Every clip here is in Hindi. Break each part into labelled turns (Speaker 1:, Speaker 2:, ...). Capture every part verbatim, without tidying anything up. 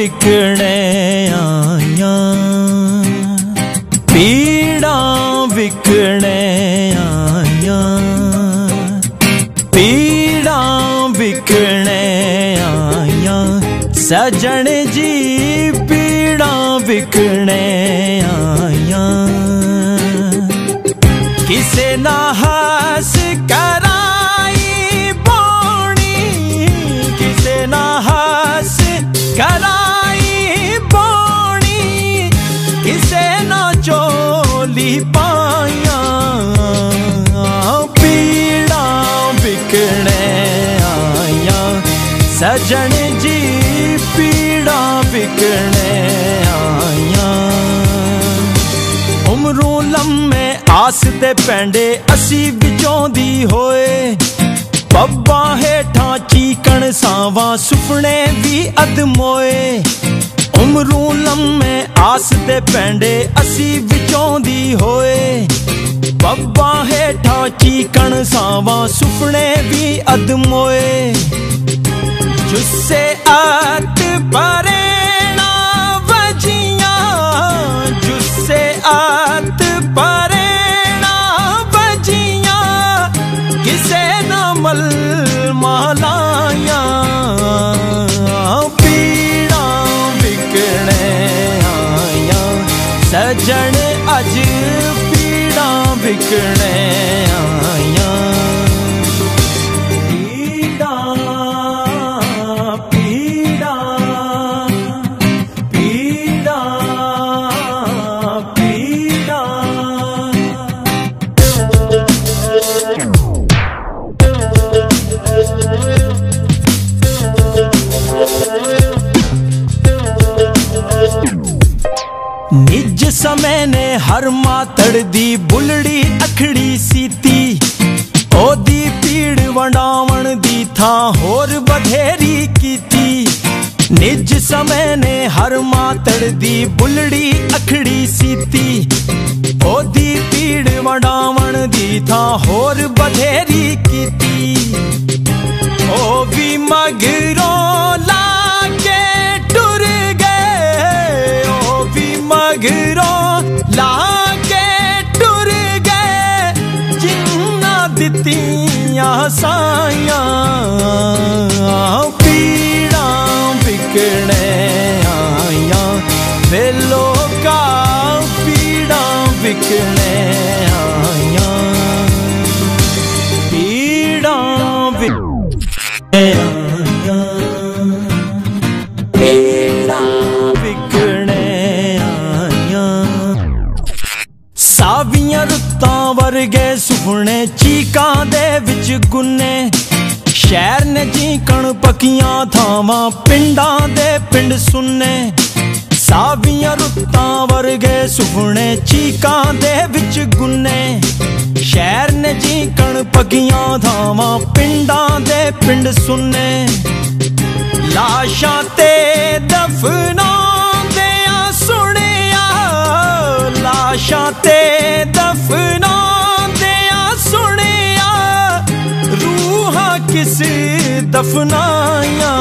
Speaker 1: विकणे आया, पीड़ा विकणे आया, पीड़ा विकणे आया, सजन जी पीड़ा विकणे आया। किसे ना हस कराई बोनी, किसे ना हस कराई बोनी, किसे ना चोली पाया, पीड़ा विकणे आया, सजन जी पीड़ा विकणे आया। उमरू लम्मे आस दे पैंडे असी विचों दी होए, पब्बा हेठा चीकण सावा सुपने भी अदमोए। उमरू लम्मे आस दे पैंडे असी विचों दी होए, पब्बा हेठा चीकण सावा सुपने भी अदमोए। जुस्से आत परेणा वजिया, जुस्से आत परेणा वजिया, किसे न मल मालाया, पीड़ा विकणे आया, सजन अज पीड़ा विकणे आया। निज समय ने हर मातड़ दी बुलड़ी अखड़ी सीती, ओदी पीड़ वंडावण दी था होर बधेरी कीती। निज समय ने हर मातड़ दी बुलड़ी अखड़ी सीती, ओदी पीड़ वंडावण दी था होर बधेरी कीती। ओ भी मगरों लाके टुर गए, ओ भी मगरों लाके टुर गए, जिन्ना दित्तियां साइयां, पीड़ा विकणे आया, वे लोका पीड़ा विकणे आया, पीड़ा विकणे आया, पीड़ा विकणे आया। सावियां रुत्तां वर्गे सुपने चीकां दे विच गुन्ने, शहर ने चीकण पक्कियां थावां पिंडां दे पिंड सुन्ने। सावियां रुत्तां वर्गे सुपने चीकां दे विच गुन्ने, शहर ने चीकण पक्कियां थावां पिंडां दे पिंड सुन्ने। लाशां ते दफनांदियां सुनिया, लाशां ते दफनांदियां सुनिया, रूहां किस दफनाया,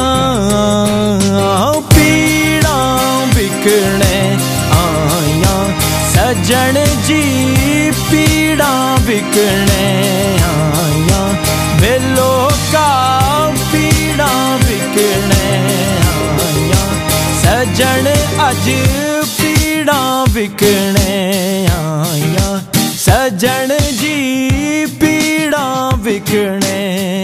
Speaker 1: पीड़ा विकणे आया, सजन जी पीड़ा विकणे आया, वे लोका पीड़ा विकणे आया, सजन अज पीड़ा विकणे आया, सजन जी पीड़ा विकणे